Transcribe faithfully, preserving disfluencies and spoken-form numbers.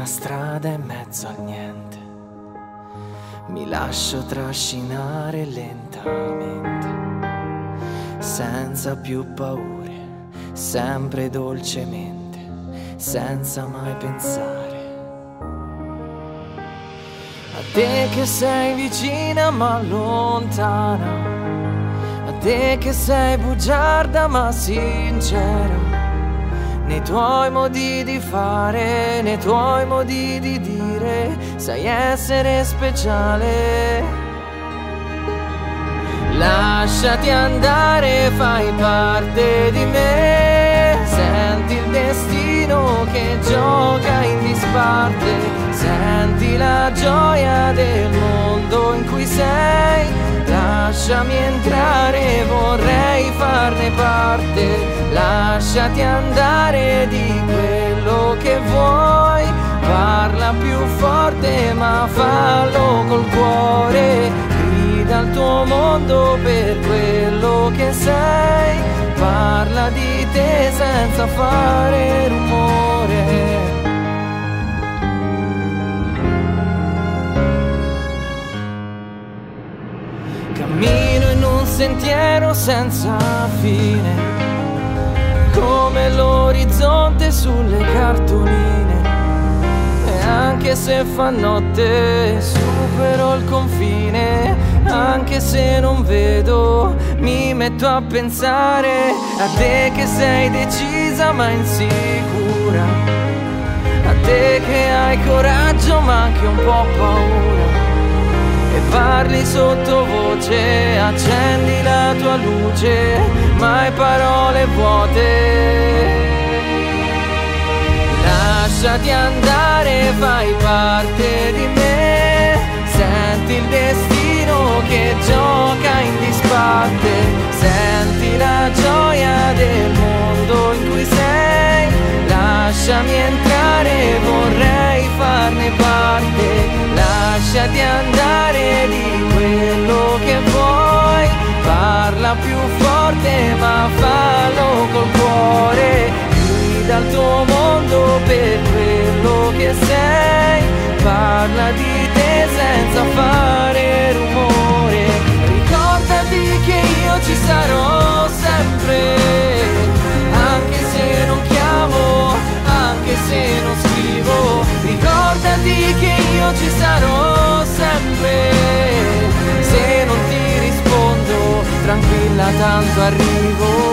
strada in mezzo al niente, mi lascio trascinare lentamente, senza più paure, sempre dolcemente, senza mai pensare a te che sei vicina ma lontana, a te che sei bugiarda ma sincera, nei tuoi modi di fare, nei tuoi modi di dire, sai essere speciale. Lasciati andare, fai parte di me, senti il destino che gioca in disparte, senti la gioia del mondo in cui sei. Lasciami entrare, vorrei farne parte. Lasciati andare, di quello che vuoi, parla più forte ma fallo col cuore. Grida al tuo mondo per quello che sei, parla di te senza fare rumore. Cammino in un sentiero senza fine, come l'orizzonte sulle cartoline, e anche se fa notte supero il confine, anche se non vedo mi metto a pensare a te che sei decisa ma insicura, a te che hai coraggio ma anche un po' paura, e parli sottovoce, accendi la tua luce, mai parole vuote. Lasciati andare, fai parte di me, senti il destino che gioca in disparte, senti la gioia del mondo in cui sei. Lasciami entrare, vorrei farne parte. Lasciati andare, di quello che vuoi, parla più forte ma fallo col cuore. Grida al tuo mondo per quello che sei, parla di te senza fare rumore. Ricordati che io ci sarò sempre, anche se non chiamo, anche se non scrivo. Ricordati che io ci sarò sempre, se non ti rispondo tranquilla tanto arrivo.